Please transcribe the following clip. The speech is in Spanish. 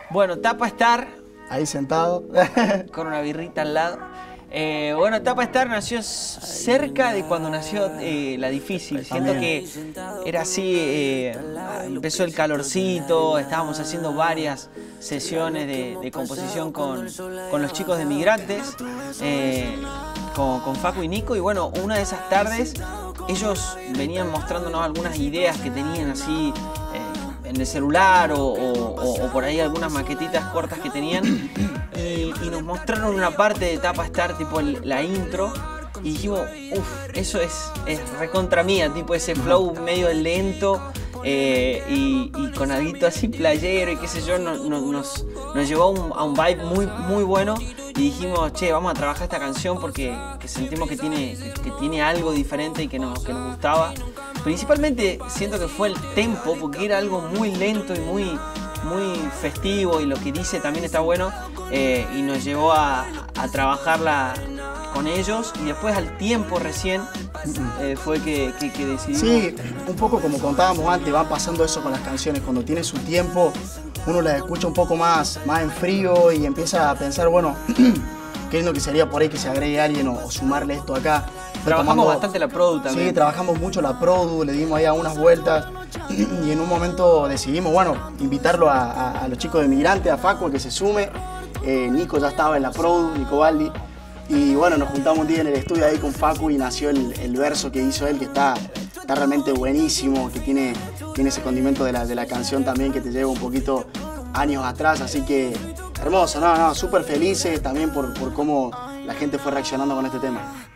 Bueno, Tapa Star, Ahí sentado. con una birrita al lado. Bueno, Tapa Star nació cerca de cuando nació La Difícil. Siento que era así, empezó el calorcito, estábamos haciendo varias sesiones de composición con los chicos de Migrantes, con Facu y Nico. Y bueno, una de esas tardes ellos venían mostrándonos algunas ideas que tenían así en el celular o por ahí algunas maquetitas cortas que tenían y nos mostraron una parte de Tapa Star, tipo la intro, y dijimos, uff, eso es recontra mía, tipo ese flow medio lento y con algo así playero y qué sé yo, nos llevó a un vibe muy bueno y dijimos, che, vamos a trabajar esta canción porque sentimos que tiene algo diferente y que nos gustaba. Principalmente siento que fue el tempo, porque era algo muy lento y muy festivo, y lo que dice también está bueno, y nos llevó a trabajarla con ellos, y después al tiempo recién fue que decidimos. Sí, un poco como contábamos antes, va pasando eso con las canciones, cuando tiene su tiempo uno las escucha un poco más en frío y empieza a pensar, bueno, qué lindo que sería por ahí que se agregue alguien o sumarle esto acá. Trabajamos bastante la produ también. Sí, trabajamos mucho la produ, le dimos ahí unas vueltas y en un momento decidimos, bueno, invitarlo a los chicos de Migrantes, a Facu, a que se sume. Nico ya estaba en la produ, Nico Baldi. Y bueno, nos juntamos un día en el estudio ahí con Facu y nació el verso que hizo él, que está realmente buenísimo, que tiene ese condimento de la canción también que te lleva un poquito años atrás, así que hermoso, súper felices también por cómo la gente fue reaccionando con este tema.